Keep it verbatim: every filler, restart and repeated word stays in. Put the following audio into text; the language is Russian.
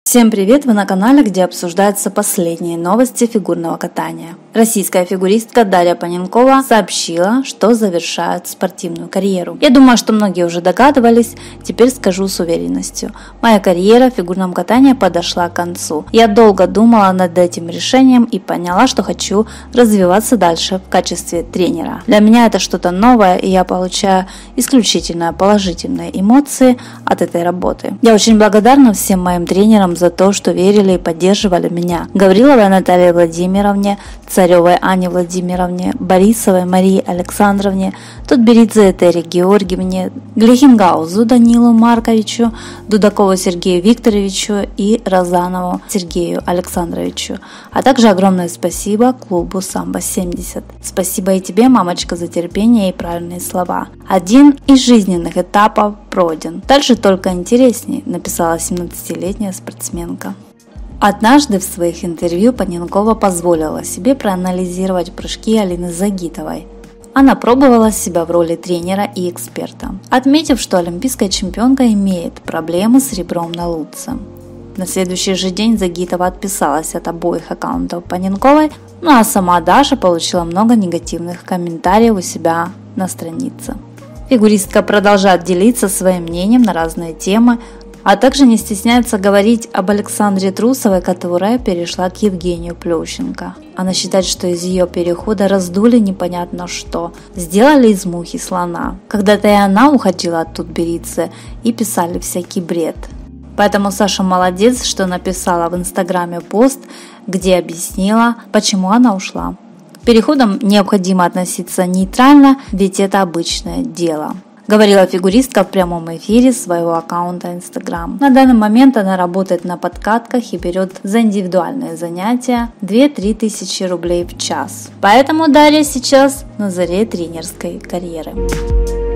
Всем привет! Вы на канале, где обсуждаются последние новости фигурного катания. Российская фигуристка Дарья Поненкова сообщила, что завершает спортивную карьеру. Я думаю, что многие уже догадывались, теперь скажу с уверенностью. Моя карьера в фигурном катании подошла к концу. Я долго думала над этим решением и поняла, что хочу развиваться дальше в качестве тренера. Для меня это что-то новое, и я получаю исключительно положительные эмоции от этой работы. Я очень благодарна всем моим тренерам за то, что верили и поддерживали меня. Гавриловой Наталье Владимировне, Царевой Анне Владимировне, Борисовой Марии Александровне, Тутберидзе Этери Георгиевне, Глихенгаузу Данилу Марковичу, Дудакову Сергею Викторовичу и Розанову Сергею Александровичу. А также огромное спасибо клубу Самбо семьдесят. Спасибо и тебе, мамочка, за терпение и правильные слова. Один из жизненных этапов пройден. Дальше только интереснее, написала семнадцатилетняя спортсменка. Однажды в своих интервью Поненкова позволила себе проанализировать прыжки Алины Загитовой. Она пробовала себя в роли тренера и эксперта, отметив, что олимпийская чемпионка имеет проблемы с ребром на лутце. На следующий же день Загитова отписалась от обоих аккаунтов Поненковой, ну а сама Даша получила много негативных комментариев у себя на странице. Фигуристка продолжает делиться своим мнением на разные темы, а также не стесняется говорить об Александре Трусовой, которая перешла к Евгению Плющенко. Она считает, что из ее перехода раздули непонятно что, сделали из мухи слона. Когда-то и она уходила от Тутберидзе и писали всякий бред. Поэтому Саша молодец, что написала в инстаграме пост, где объяснила, почему она ушла. К переходам необходимо относиться нейтрально, ведь это обычное дело, говорила фигуристка в прямом эфире своего аккаунта Instagram. На данный момент она работает на подкатках и берет за индивидуальные занятия две-три тысячи рублей в час. Поэтому Дарья сейчас на заре тренерской карьеры.